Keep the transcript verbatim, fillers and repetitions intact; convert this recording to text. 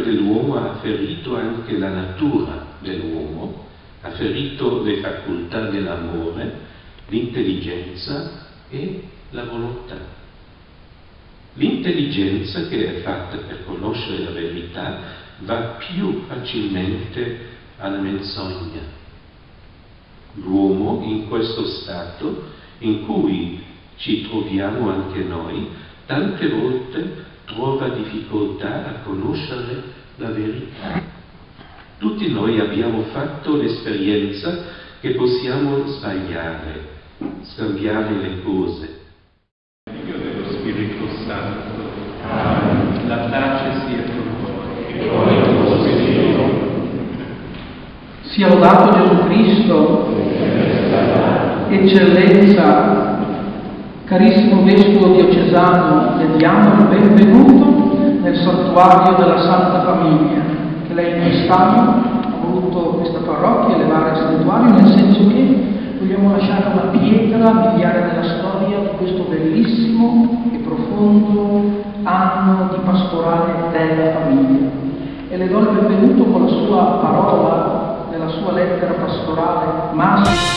dell'uomo ha ferito anche la natura dell'uomo, ha ferito le facoltà dell'amore, l'intelligenza e la volontà. L'intelligenza, che è fatta per conoscere la verità, va più facilmente alla menzogna. L'uomo, in questo stato in cui ci troviamo anche noi, tante volte trova difficoltà a conoscere la verità. Tutti noi abbiamo fatto l'esperienza che possiamo sbagliare, scambiare le cose. Dio dello Spirito Santo, la pace sia con voi. Sia lodato Gesù Cristo, eccellenza. Carissimo Vescovo Diocesano, le diamo il benvenuto nel santuario della Santa Famiglia, che lei in quest'anno ha voluto questa parrocchia elevare al santuario, nel senso che vogliamo lasciare una pietra miliare nella storia di questo bellissimo e profondo anno di pastorale della famiglia. E le do il benvenuto con la sua parola, nella sua lettera pastorale, Massimo.